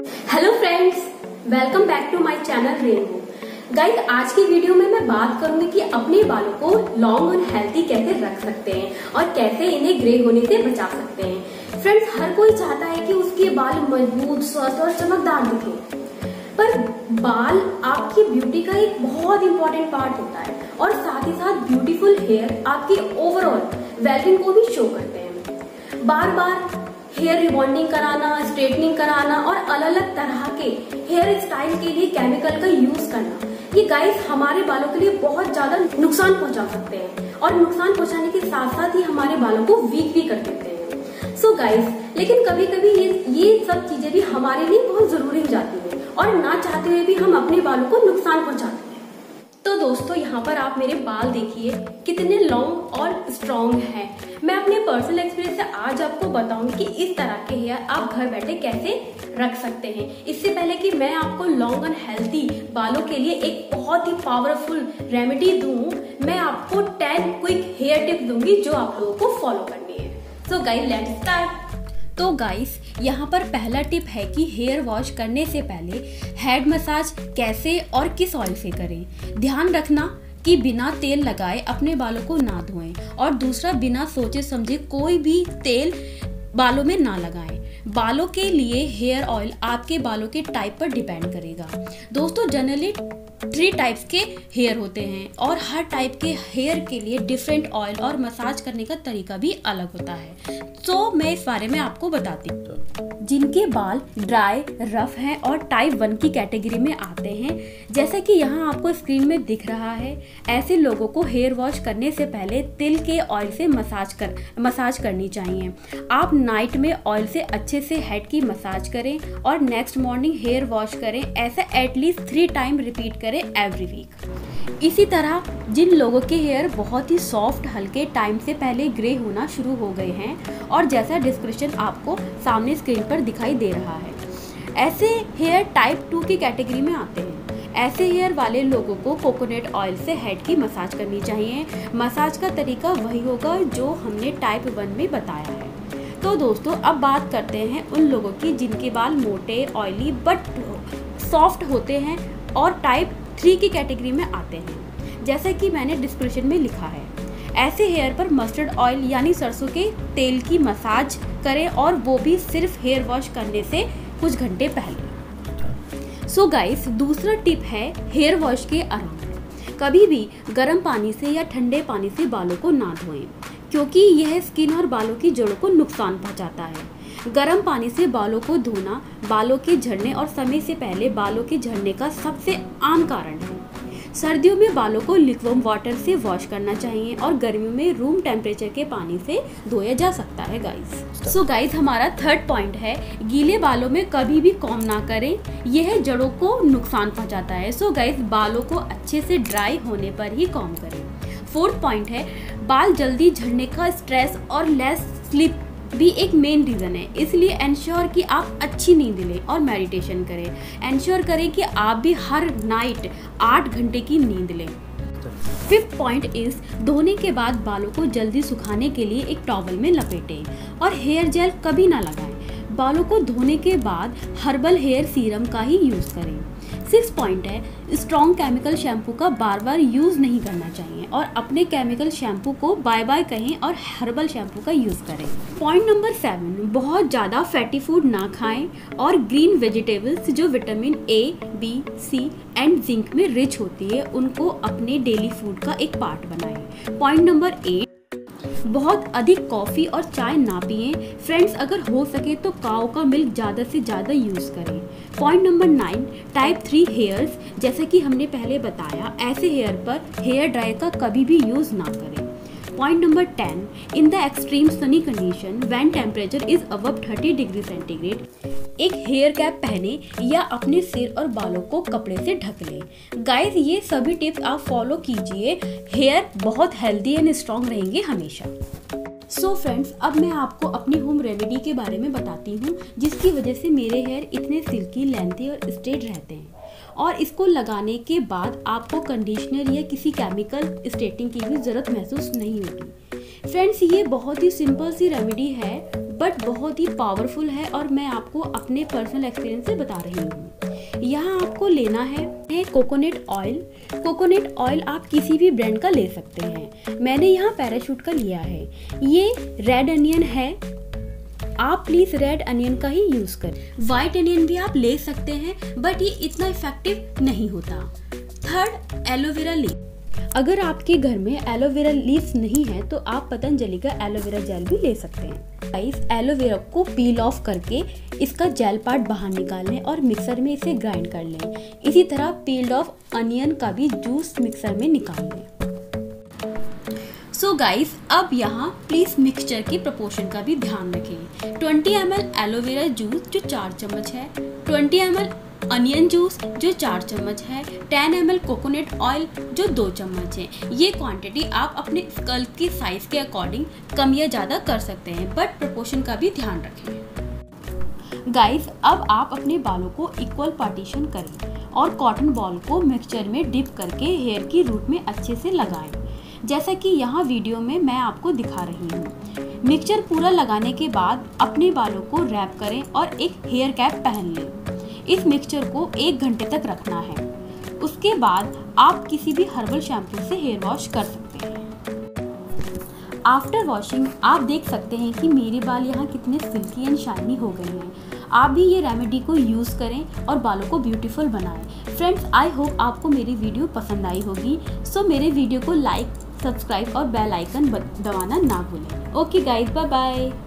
Hello friends, welcome back to my channel Rainbow. Guys, आज की video में मैं बात करूंगी कि अपने बालों को लॉन्ग और हेल्थी कैसे रख सकते हैं और कैसे इन्हें ग्रे होने से बचा सकते हैं। फ्रेंड्स, हर कोई चाहता है कि उसके बाल मजबूत, स्वस्थ और चमकदार दिखें, पर बाल आपकी ब्यूटी का एक बहुत इंपॉर्टेंट पार्ट होता है और साथ ही साथ ब्यूटीफुल हेयर आपकी ओवरऑल वेलबींग को भी शो करते हैं। बार बार हेयर रिबॉन्डिंग कराना, स्ट्रेटनिंग कराना और अलग अलग तरह के हेयर स्टाइल के लिए केमिकल का यूज करना, ये गाइस हमारे बालों के लिए बहुत ज्यादा नुकसान पहुंचा सकते हैं और नुकसान पहुंचाने के साथ साथ ही हमारे बालों को वीक भी कर देते हैं। सो गाइस, लेकिन कभी कभी ये सब चीजें भी हमारे लिए बहुत जरूरी हो जाती है और ना चाहते हुए भी हम अपने बालों को नुकसान पहुंचाते हैं। तो दोस्तों, यहाँ पर आप मेरे बाल देखिए कितने लॉन्ग और स्ट्रॉन्ग हैं। मैं अपने पर्सनल एक्सपीरियंस से आज आपको बताऊंगी कि इस तरह के हेयर आप घर बैठे कैसे रख सकते हैं। इससे पहले कि मैं आपको लॉन्ग एंड हेल्थी बालों के लिए एक बहुत ही पावरफुल रेमेडी दूं, मैं आपको 10 क्विक हेयर टिप्स दूंगी जो आप लोगों को फॉलो करनी है। So guys, let's start. तो गाइस, यहाँ पर पहला टिप है कि हेयर वॉश करने से पहले हेड मसाज कैसे और किस ऑयल से करें। ध्यान रखना कि बिना तेल लगाए अपने बालों को ना धोएं और दूसरा, बिना सोचे समझे कोई भी तेल बालों में ना लगाएं। बालों के लिए हेयर ऑयल आपके बालों के टाइप पर डिपेंड करेगा। दोस्तों, जनरली 3 टाइप्स के हेयर होते हैं और हर टाइप के हेयर के लिए डिफरेंट ऑयल और मसाज करने का तरीका भी अलग होता है। तो मैं इस बारे में आपको बताती हूँ। जिनके बाल ड्राई, रफ हैं और टाइप 1 की कैटेगरी में आते हैं, जैसे कि यहाँ आपको स्क्रीन में दिख रहा है, ऐसे लोगों को हेयर वॉश करने से पहले तिल के ऑयल से मसाज करनी चाहिए। आप नाइट में ऑयल से अच्छे से हेड की मसाज करें और नेक्स्ट मॉर्निंग हेयर वॉश करें। ऐसे एटलीस्ट 3 टाइम रिपीट करें एवरी वीक। इसी तरह जिन लोगों के हेयर बहुत ही सॉफ्ट, हल्के टाइम से पहले ग्रे होना शुरू हो गए हैं और जैसा डिस्क्रिप्शन आपको सामने स्क्रीन पर दिखाई दे रहा है, ऐसे हेयर टाइप 2 की कैटेगरी में आते हैं। ऐसे हेयर वाले लोगों को कोकोनट ऑयल से हेड की मसाज करनी चाहिए। मसाज का तरीका वही होगा जो हमने टाइप 1 में बताया है। तो दोस्तों, अब बात करते हैं उन लोगों की जिनके बाल मोटे, ऑयली बट सॉफ्ट होते हैं और टाइप 3 की कैटेगरी में आते हैं। जैसे कि मैंने डिस्क्रिप्शन में लिखा है, ऐसे हेयर पर मस्टर्ड ऑयल यानी सरसों के तेल की मसाज करें और वो भी सिर्फ हेयर वॉश करने से कुछ घंटे पहले। सो गाइस, दूसरा टिप है हेयर वॉश के अराउंड कभी भी गर्म पानी से या ठंडे पानी से बालों को ना धोएं, क्योंकि यह स्किन और बालों की जड़ों को नुकसान पहुंचाता है। गर्म पानी से बालों को धोना बालों के झड़ने और समय से पहले बालों के झड़ने का सबसे आम कारण है। सर्दियों में बालों को लिक्विड वाटर से वॉश करना चाहिए और गर्मियों में रूम टेम्परेचर के पानी से धोया जा सकता है गाइस। सो गाइस, हमारा थर्ड पॉइंट है गीले बालों में कभी भी कॉम्ब ना करें, यह जड़ों को नुकसान पहुंचाता है। सो गाइस, बालों को अच्छे से ड्राई होने पर ही कॉम्ब करें। फोर्थ पॉइंट है बाल जल्दी झड़ने का स्ट्रेस और लेस स्लीप भी एक मेन रीज़न है, इसलिए एंश्योर कि आप अच्छी नींद लें और मेडिटेशन करें। एंश्योर करें कि आप भी हर नाइट 8 घंटे की नींद लें। फिफ्थ पॉइंट इज धोने के बाद बालों को जल्दी सुखाने के लिए एक टॉवल में लपेटें और हेयर जेल कभी ना लगाएं। बालों को धोने के बाद हर्बल हेयर सीरम का ही यूज़ करें। 6 पॉइंट है स्ट्रॉन्ग केमिकल शैम्पू का बार बार यूज़ नहीं करना चाहिए और अपने केमिकल शैम्पू को बाय बाय कहें और हर्बल शैम्पू का यूज़ करें। पॉइंट नंबर 7, बहुत ज़्यादा फैटी फूड ना खाएं और ग्रीन वेजिटेबल्स जो vitamin A, B, C and zinc में रिच होती है, उनको अपने डेली फूड का एक पार्ट बनाएं। पॉइंट नंबर 8, बहुत अधिक कॉफ़ी और चाय ना पिएं। फ्रेंड्स, अगर हो सके तो काऊ का मिल्क ज़्यादा से ज़्यादा यूज़ करें। पॉइंट नंबर 9, टाइप 3 हेयर्स, जैसे कि हमने पहले बताया, ऐसे हेयर पर हेयर ड्रायर का कभी भी यूज़ ना करें। Point number 10, in the extreme sunny condition when temperature is above 30 degree centigrade, एक हेयर कैप पहने या अपने सिर और बालों को कपड़े से ढक लें। गाइस, ये सभी टिप्स आप फॉलो कीजिए, हेयर बहुत हेल्दी एंड स्ट्रॉन्ग रहेंगे हमेशा। सो फ्रेंड्स, अब मैं आपको अपनी होम रेमेडी के बारे में बताती हूँ जिसकी वजह से मेरे हेयर इतने सिल्की, लेंथी और स्ट्रेट रहते हैं और इसको लगाने के बाद आपको कंडीशनर या किसी केमिकल स्ट्रेटनिंग की भी ज़रूरत महसूस नहीं होगी। फ्रेंड्स, ये बहुत ही सिंपल सी रेमेडी है बट बहुत ही पावरफुल है और मैं आपको अपने पर्सनल एक्सपीरियंस से बता रही हूँ। यहाँ आपको लेना है कोकोनट ऑयल। कोकोनट ऑयल आप किसी भी ब्रांड का ले सकते हैं। मैंने यहाँ पैराशूट का लिया है। ये रेड अनियन है, आप प्लीज़ रेड अनियन का ही यूज़ करें। वाइट अनियन भी आप ले सकते हैं बट ये इतना इफेक्टिव नहीं होता। Third, aloe vera leaf. अगर आपके घर में एलोवेरा लीव्स नहीं है तो आप पतंजलि का एलोवेरा जेल भी ले सकते हैं। गाइस, एलोवेरा को पील ऑफ करके इसका जेल पार्ट बाहर निकाल लें और मिक्सर में इसे ग्राइंड कर लें। इसी तरह पील्ड ऑफ अनियन का भी जूस मिक्सर में निकाल लें। सो गाइस, अब यहाँ प्लीज़ मिक्सचर की प्रोपोर्शन का भी ध्यान रखें। 20 ml एलोवेरा जूस जो 4 चम्मच है, 20 ml अनियन जूस जो 4 चम्मच है, 10 ml कोकोनट ऑयल जो 2 चम्मच है। ये क्वांटिटी आप अपने स्कल्प की साइज के अकॉर्डिंग कम या ज़्यादा कर सकते हैं, बट प्रोपोर्शन का भी ध्यान रखें। गाइस, अब आप अपने बालों को इक्वल पार्टीशन करें और कॉटन बॉल को मिक्सचर में डिप करके हेयर की रूट में अच्छे से लगाएं, जैसा कि यहाँ वीडियो में मैं आपको दिखा रही हूँ। मिक्सचर पूरा लगाने के बाद अपने बालों को रैप करें और एक हेयर कैप पहन लें। इस मिक्सचर को 1 घंटे तक रखना है। उसके बाद आप किसी भी हर्बल शैम्पू से हेयर वॉश कर सकते हैं। आफ्टर वॉशिंग आप देख सकते हैं कि मेरे बाल यहाँ कितने सिल्की एंड शाइनी हो गए हैं। आप भी ये रेमेडी को यूज़ करें और बालों को ब्यूटीफुल बनाएं। फ्रेंड्स, आई होप आपको मेरी वीडियो पसंद आई होगी। सो मेरे वीडियो को लाइक, सब्सक्राइब और बेल आइकन दबाना ना भूलें। Okay guys, bye bye.